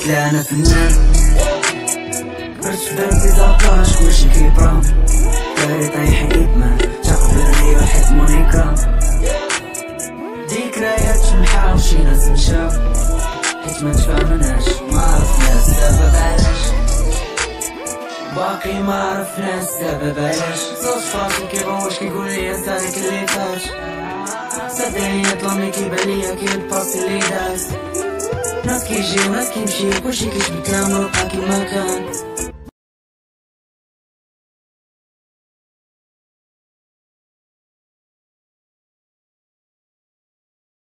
لا انا فنان كبرت في دربي زابلاش كلشي كيبرام داري طايحين إدمان تقدرني وحيت مونيكرام ذكريات شمحة وشي ناس مشاو حيت متفاهمناش معرفناش السبب علاش باقي معرفناش السبب علاش صوت كيبغوش كيقولي انسى داك اللي فات صدقني طلعني كيبان ليا كي الباس اللي داز ناس كيجي وناس كيمشي كلشي كيتبدل مبقى كيما كان